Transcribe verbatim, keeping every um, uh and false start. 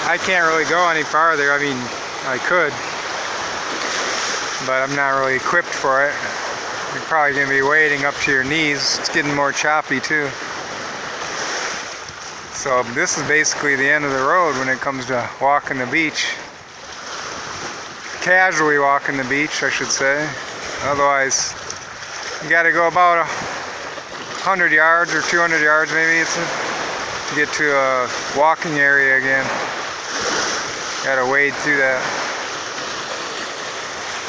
I can't really go any farther. I mean, I could, but I'm not really equipped for it. You're probably going to be wading up to your knees. It's getting more choppy too. So this is basically the end of the road when it comes to walking the beach. Casually walking the beach, I should say. Otherwise, you got to go about a hundred yards or two hundred yards maybe it's a, to get to a walking area again. Got to wade through that.